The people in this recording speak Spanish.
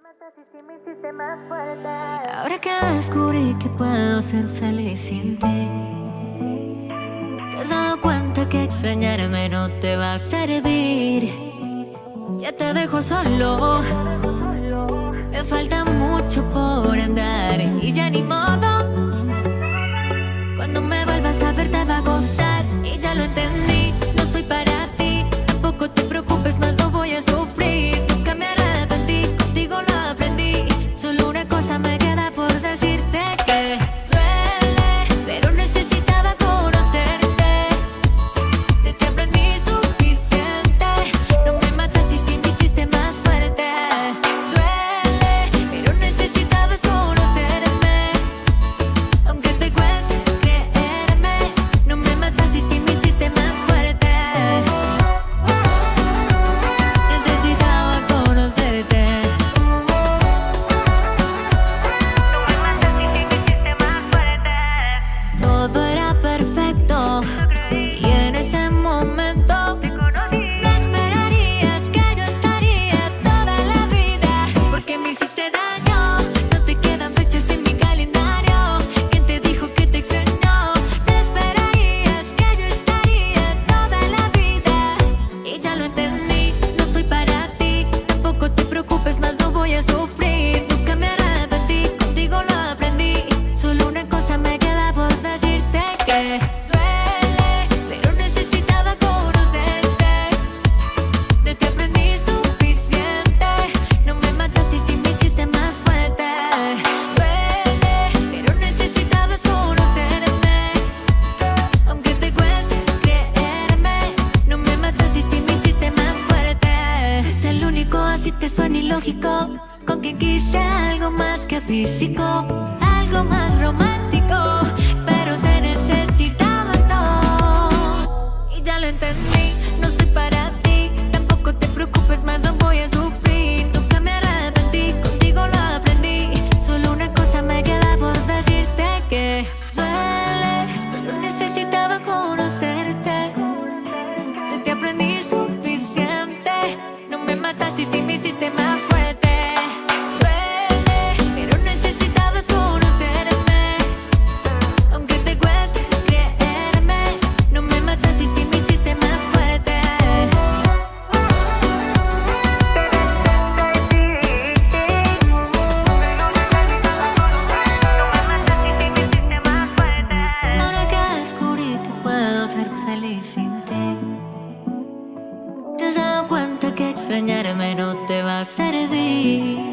Ahora que descubrí que puedo ser feliz sin ti, te has dado cuenta que extrañarme no te va a servir. Ya te dejo solo, me falta mucho por andar y ya ni modo. Cuando me vuelvas a ver te va a gustar y ya lo entendí. No soy para ti, tampoco te preocupes más, no voy a sufrir. Nunca me arrepentí, contigo lo aprendí. Solo una cosa me queda por decirte, que duele, pero necesitaba conocerte. De ti aprendí suficiente, no me mataste y sí me hiciste más fuerte. Duele, pero necesitabas conocerme, aunque te cueste creerme. No me mataste y sí me hiciste más fuerte. Necesitaba conocerte. Todo era perfecto y en ese momento no esperarías que yo estaría toda la vida, porque me hiciste daño. No te quedan fechas en mi calendario. ¿Quién te dijo que te extrañó? No esperarías que yo estaría toda la vida y ya lo entendí. No soy para ti, tampoco te preocupes más, no voy a sufrir. Nunca me arrepentí, contigo lo aprendí. Solo una cosa me queda por decirte, que duele, pero necesitaba conocerte. De ti aprendí suficiente, no me mataste y sí me hiciste más fuerte. Duele, pero necesitabas conocerme, aunque te cueste creerme. No me mataste y sí me hiciste más fuerte. Es el único, así te suena ilógico, con quien quise algo más que físico, algo más romántico, pero se necesitaban dos y ya lo entendí. No soy para ti, tampoco te preocupes más, no voy a sufrir. Nunca me arrepentí, contigo lo aprendí. Solo una cosa me queda por decirte, que duele, pero necesitaba conocerte. De ti aprendí suficiente, no me mataste y sí me hiciste más fuerte. Duele, pero necesitabas conocerme, aunque te cueste creerme. No me mataste y sí me hiciste más fuerte. Ahora que descubrí que puedo ser feliz sin ti, te has dado cuenta que extrañarme no te va a servir.